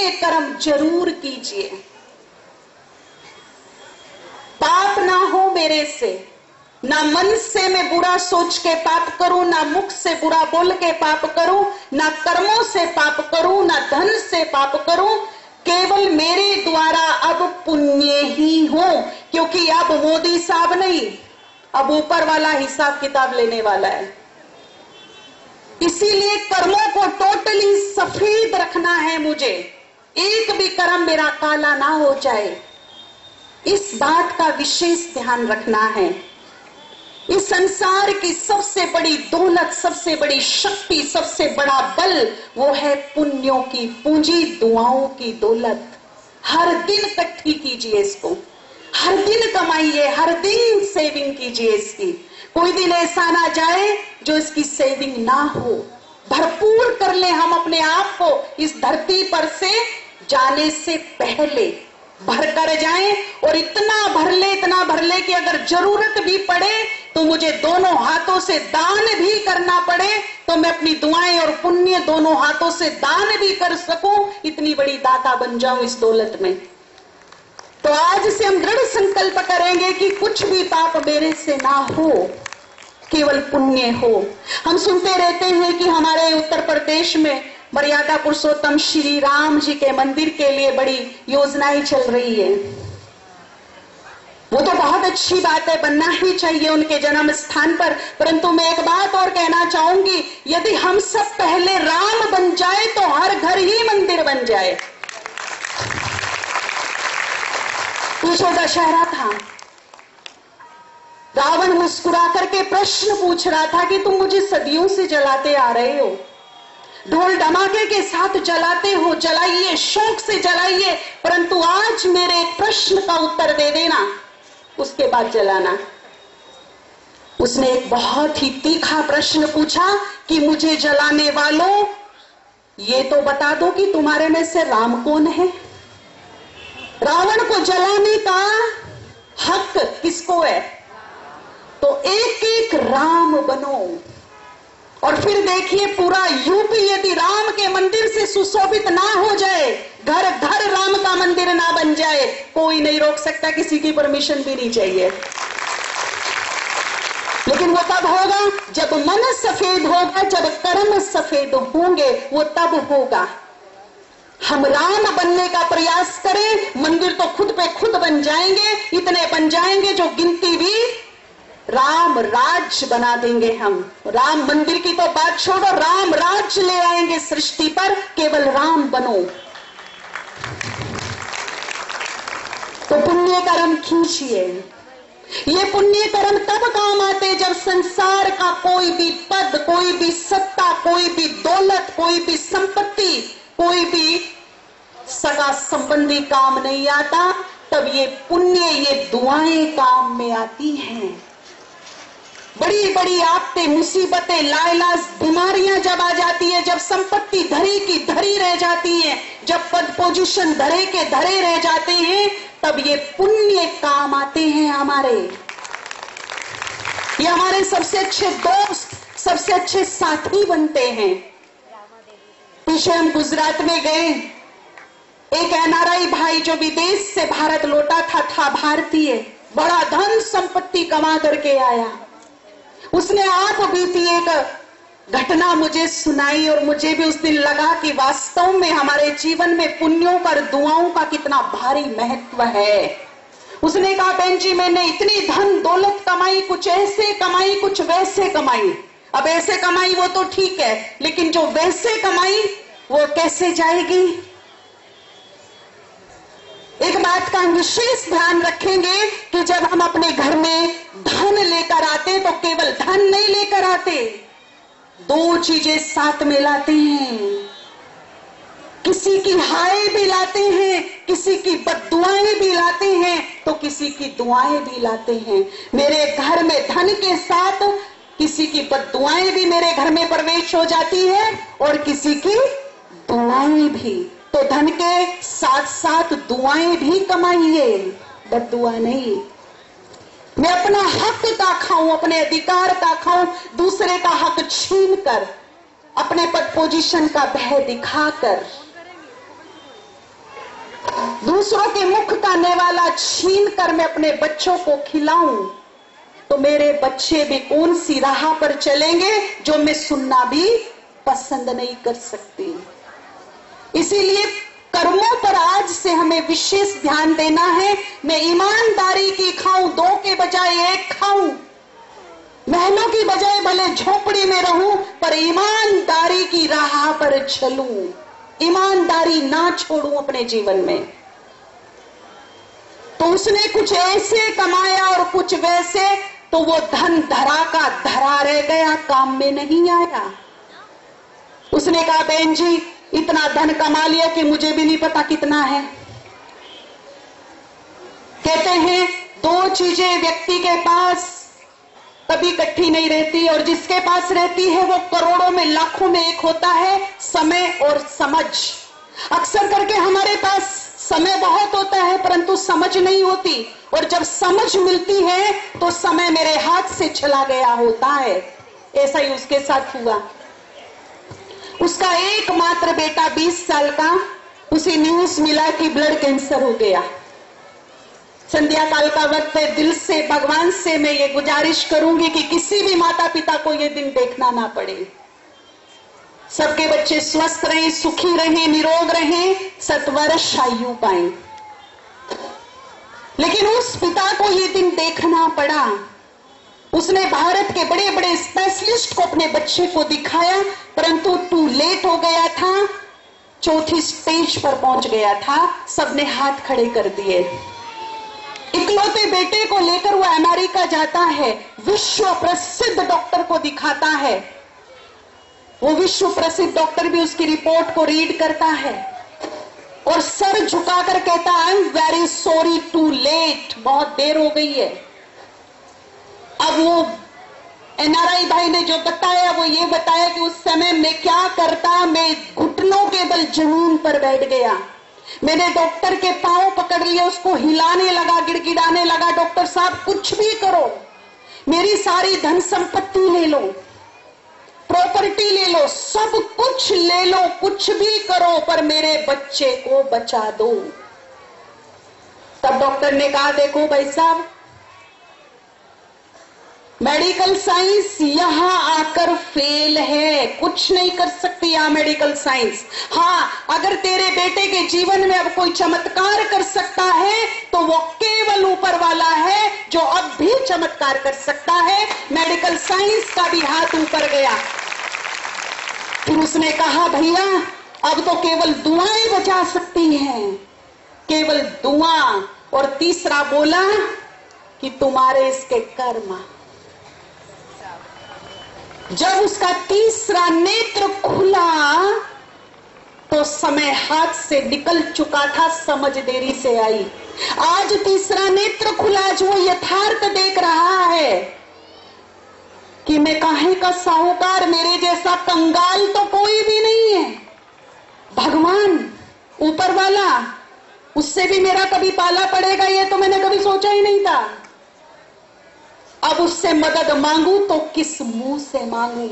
कर्म जरूर कीजिए। पाप ना हो मेरे से, ना मन से मैं बुरा सोच के पाप करूं, ना मुख से बुरा बोल के पाप करूं, ना कर्मों से पाप करूं, ना धन से पाप करूं, केवल मेरे द्वारा अब पुण्य ही हो। क्योंकि अब मोदी साहब नहीं, अब ऊपर वाला हिसाब किताब लेने वाला है। इसीलिए कर्मों को टोटली सफेद रखना है मुझे, एक भी कर्म मेरा काला ना हो जाए, इस बात का विशेष ध्यान रखना है। इस संसार की सबसे बड़ी दौलत, सबसे बड़ी शक्ति, सबसे बड़ा बल वो है पुण्यों की पूंजी, दुआओं की दौलत। हर दिन इकट्ठी कीजिए इसको, हर दिन कमाइए, हर दिन सेविंग कीजिए इसकी। कोई दिन ऐसा ना जाए जो इसकी सेविंग ना हो। भरपूर कर ले हम अपने आप को, इस धरती पर से जाने से पहले भर कर जाएं, और इतना भर ले, इतना भर ले कि अगर जरूरत भी पड़े तो मुझे दोनों हाथों से दान भी करना पड़े तो मैं अपनी दुआएं और पुण्य दोनों हाथों से दान भी कर सकूं, इतनी बड़ी दाता बन जाऊं इस दौलत में। तो आज से हम दृढ़ संकल्प करेंगे कि कुछ भी पाप मेरे से ना हो, केवल पुण्य हो। हम सुनते रहते हैं कि हमारे उत्तर प्रदेश में मर्यादा पुरुषोत्तम श्री राम जी के मंदिर के लिए बड़ी योजनाएं चल रही है। वो तो बहुत अच्छी बात है, बनना ही चाहिए उनके जन्म स्थान पर। परंतु मैं एक बात और कहना चाहूंगी, यदि हम सब पहले राम बन जाए तो हर घर ही मंदिर बन जाए। पूछो, दशहरा था, रावण मुस्कुरा करके प्रश्न पूछ रहा था कि तुम मुझे सदियों से जलाते आ रहे हो, ढोल धमाके के साथ जलाते हो, जलाइए, शौक से जलाइए, परंतु आज मेरे प्रश्न का उत्तर दे देना, उसके बाद जलाना। उसने एक बहुत ही तीखा प्रश्न पूछा कि मुझे जलाने वालों, ये तो बता दो कि तुम्हारे में से राम कौन है। रावण को जलाने का हक किसको है? तो एक एक राम बनो। और फिर देखिए, पूरा यूपी यदि राम के मंदिर से सुशोभित ना हो जाए, घर घर राम का मंदिर ना बन जाए, कोई नहीं रोक सकता, किसी की परमिशन भी नहीं चाहिए। लेकिन वो तब होगा जब मन सफेद होगा, जब कर्म सफेद होंगे, वो तब होगा। हम राम बनने का प्रयास करें, मंदिर तो खुद पे खुद बन जाएंगे, इतने बन जाएंगे जो गिनती भी राम राज्य बना देंगे हम। राम मंदिर की तो बात छोड़ो, राम राज्य ले आएंगे सृष्टि पर, केवल राम बनो। तो पुण्य कर्म कीजिए। ये पुण्य कर्म तब काम आते जब संसार का कोई भी पद, कोई भी सत्ता, कोई भी दौलत, कोई भी संपत्ति, कोई भी सगा संबंधी काम नहीं आता। तब ये पुण्य, ये दुआएं काम में आती हैं। बड़ी बड़ी आफतें, मुसीबतें, लाइलाज बीमारियां जब आ जाती है, जब संपत्ति धरी की धरी रह जाती है, जब पद पोजीशन धरे के धरे रह जाते हैं, तब ये पुण्य काम आते हैं हमारे। ये हमारे सबसे अच्छे दोस्त, सबसे अच्छे साथी बनते हैं। पीछे हम गुजरात में गए, एक एनआरआई भाई जो विदेश से भारत लौटा था भारतीय, बड़ा धन संपत्ति कमा करके आया। उसने आप बीती एक घटना मुझे सुनाई और मुझे भी उस दिन लगा कि वास्तव में हमारे जीवन में पुण्यों पर, दुआओं का कितना भारी महत्व है। उसने कहा, बहन जी, मैंने इतनी धन दौलत कमाई, कुछ ऐसे कमाई, कुछ वैसे कमाई। अब ऐसे कमाई वो तो ठीक है, लेकिन जो वैसे कमाई वो कैसे जाएगी? एक बात का हम विशेष ध्यान रखेंगे कि जब हम अपने घर में धन लेकर आते तो केवल धन नहीं लेकर आते, दो चीजें साथ में लाते हैं। किसी की हाय भी लाते हैं, किसी की बद्दुआएं भी लाते हैं, तो किसी की दुआएं भी लाते हैं। मेरे घर में धन के साथ किसी की बद्दुआएं भी मेरे घर में प्रवेश हो जाती है और किसी की दुआएं भी। तो धन के साथ साथ दुआएं भी कमाइए, बद्दुआ नहीं। मैं अपना हक का खाऊं, अपने अधिकार का खाऊं, दूसरे का हक छीन कर, अपने पद पोजीशन का भय दिखाकर, दूसरों के मुख का नेवाला छीन कर मैं अपने बच्चों को खिलाऊं, तो मेरे बच्चे भी कौन सी राह पर चलेंगे जो मैं सुनना भी पसंद नहीं कर सकती। इसीलिए कर्मों पर आज से हमें विशेष ध्यान देना है। मैं ईमानदारी की खाऊं, 2 के बजाय 1 खाऊं, महलों की बजाय भले झोपड़ी में रहूं, पर ईमानदारी की राह पर चलूं, ईमानदारी ना छोड़ूं अपने जीवन में। तो उसने कुछ ऐसे कमाया और कुछ वैसे, तो वो धन धरा का धरा रह गया, काम में नहीं आया। उसने कहा बहन जी इतना धन कमा लिया कि मुझे भी नहीं पता कितना है। कहते हैं 2 चीजें व्यक्ति के पास कभी इकट्ठी नहीं रहती, और जिसके पास रहती है वो करोड़ों में लाखों में एक होता है, समय और समझ। अक्सर करके हमारे पास समय बहुत होता है परंतु समझ नहीं होती, और जब समझ मिलती है तो समय मेरे हाथ से चला गया होता है। ऐसा ही उसके साथ हुआ। उसका एकमात्र बेटा 20 साल का, उसे न्यूज मिला कि ब्लड कैंसर हो गया। संध्या काल का वक्त है, दिल से भगवान से मैं ये गुजारिश करूंगी कि किसी भी माता पिता को ये दिन देखना ना पड़े। सबके बच्चे स्वस्थ रहें, सुखी रहें, निरोग रहें, 7 वर्ष आयु पाएं। लेकिन उस पिता को ये दिन देखना पड़ा। उसने भारत के बड़े बड़े स्पेशलिस्ट को अपने बच्चे को दिखाया, परंतु टू लेट हो गया था, 4थी स्टेज पर पहुंच गया था। सबने हाथ खड़े कर दिए। इकलौते बेटे को लेकर वो अमेरिका जाता है, विश्व प्रसिद्ध डॉक्टर को दिखाता है। वो विश्व प्रसिद्ध डॉक्टर भी उसकी रिपोर्ट को रीड करता है और सर झुकाकर कहता है I am very sorry, too late, बहुत देर हो गई है। अब वो एनआरआई भाई ने जो बताया वो ये बताया कि उस समय मैं क्या करता, मैं घुटनों के बल जमीन पर बैठ गया। मैंने डॉक्टर के पांव पकड़ लिए, उसको हिलाने लगा, गिड़गिड़ाने लगा, डॉक्टर साहब कुछ भी करो, मेरी सारी धन संपत्ति ले लो, प्रॉपर्टी ले लो, सब कुछ ले लो, कुछ भी करो, पर मेरे बच्चे को बचा दो। तब डॉक्टर ने कहा देखो भाई साहब, मेडिकल साइंस यहां आकर फेल है, कुछ नहीं कर सकती यहां मेडिकल साइंस। हां, अगर तेरे बेटे के जीवन में अब कोई चमत्कार कर सकता है तो वो केवल ऊपर वाला है जो अब भी चमत्कार कर सकता है। मेडिकल साइंस का भी हाथ ऊपर गया। फिर उसने कहा भैया अब तो केवल दुआएं बचा सकती हैं, केवल दुआ। और तीसरा बोला कि तुम्हारे इसके कर्म। जब उसका तीसरा नेत्र खुला तो समय हाथ से निकल चुका था, समझ देरी से आई। आज तीसरा नेत्र खुला, आज वो यथार्थ देख रहा है कि मैं काहे का साहूकार, मेरे जैसा कंगाल तो कोई भी नहीं है। भगवान ऊपर वाला, उससे भी मेरा कभी पाला पड़ेगा ये तो मैंने कभी सोचा ही नहीं था। अब उससे मदद मांगू तो किस मुंह से मांगू?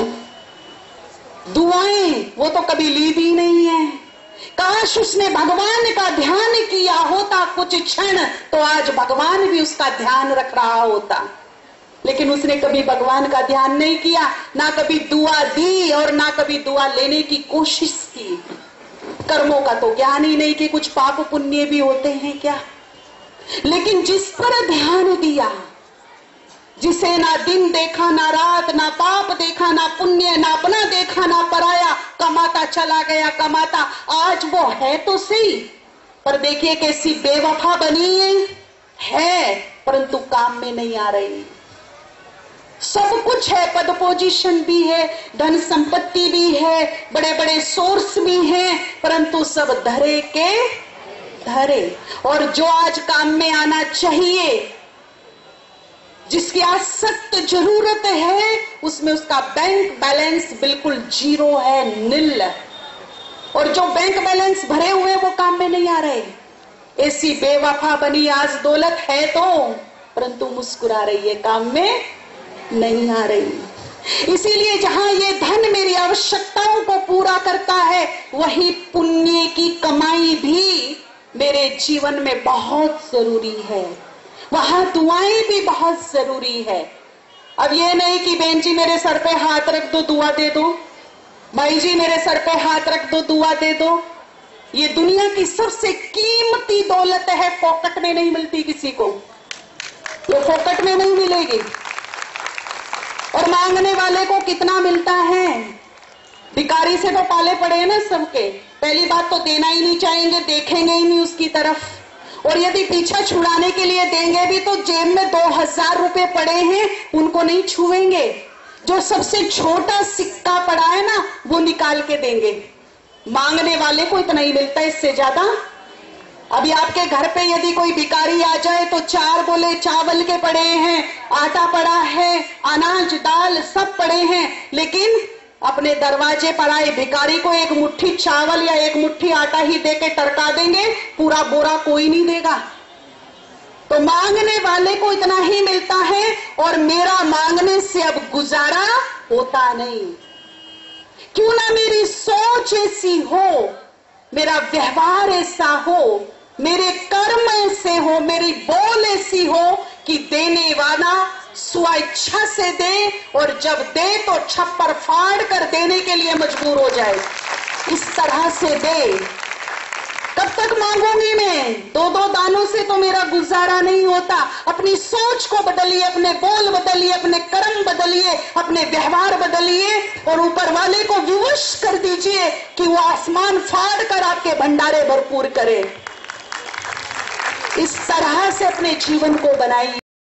दुआएं वो तो कभी ली भी नहीं है। काश उसने भगवान का ध्यान किया होता कुछ क्षण, तो आज भगवान भी उसका ध्यान रख रहा होता। लेकिन उसने कभी भगवान का ध्यान नहीं किया, ना कभी दुआ दी और ना कभी दुआ लेने की कोशिश की। कर्मों का तो ज्ञान ही नहीं कि कुछ पाप पुण्य भी होते हैं क्या। लेकिन जिस पर ध्यान दिया, जिसे ना दिन देखा ना रात, ना पाप देखा ना पुण्य, ना अपना देखा ना पराया, कमाता चला गया कमाता। आज वो है तो सही, पर देखिए कैसी बेवफा बनी है, परंतु काम में नहीं आ रही। सब कुछ है, पद पोजीशन भी है, धन संपत्ति भी है, बड़े बड़े सोर्स भी हैं, परंतु सब धरे के धरे। और जो आज काम में आना चाहिए, जिसकी आज सख्त जरूरत है, उसमें उसका बैंक बैलेंस बिल्कुल जीरो है, नील। और जो बैंक बैलेंस भरे हुए वो काम में नहीं आ रहे। ऐसी बेवफा बनी, आज दौलत है तो, परंतु मुस्कुरा रही है, काम में नहीं आ रही। इसीलिए जहां ये धन मेरी आवश्यकताओं को पूरा करता है, वही पुण्य की कमाई भी मेरे जीवन में बहुत जरूरी है। वहां दुआएं भी बहुत जरूरी है। अब ये नहीं कि बहन जी मेरे सर पे हाथ रख दो दुआ दे दो, माई जी मेरे सर पे हाथ रख दो दुआ दे दो। ये दुनिया की सबसे कीमती दौलत है, पॉकेट में नहीं मिलती किसी को, ये पॉकेट में नहीं मिलेगी। और मांगने वाले को कितना मिलता है? भिखारी से तो पाले पड़े हैं ना सबके। पहली बात तो देना ही नहीं चाहेंगे, देखेंगे ही नहीं उसकी तरफ। और यदि पीछा छुड़ाने के लिए देंगे भी तो जेब में 2000 रुपए पड़े हैं उनको नहीं छुएंगे। जो सबसे छोटा सिक्का पड़ा है ना वो निकाल के देंगे। मांगने वाले को इतना ही मिलता है, इससे ज्यादा। अभी आपके घर पे यदि कोई भिखारी आ जाए तो 4 बोले चावल के पड़े हैं, आटा पड़ा है, अनाज दाल सब पड़े हैं, लेकिन अपने दरवाजे पर आए भिखारी को एक मुट्ठी चावल या एक मुट्ठी आटा ही देके टरका देंगे, पूरा बोरा कोई नहीं देगा। तो मांगने वाले को इतना ही मिलता है और मेरा मांगने से अब गुजारा होता नहीं। क्यों ना मेरी सोच ऐसी हो, मेरा व्यवहार ऐसा हो, मेरे कर्म ऐसे हो, मेरी बोल ऐसी हो कि देने वाला स्वेच्छा से दे और जब दे तो छप्पर फाड़ कर देने के लिए मजबूर हो जाए। इस तरह से दे। कब तक मांगूंगी मैं? 2-2 दानों से तो मेरा गुजारा नहीं होता। अपनी सोच को बदलिए, अपने बोल बदलिए, अपने कर्म बदलिए, अपने व्यवहार बदलिए और ऊपर वाले को विवश कर दीजिए कि वो आसमान फाड़ कर आपके भंडारे भरपूर करे। इस तरह से अपने जीवन को बनाइए।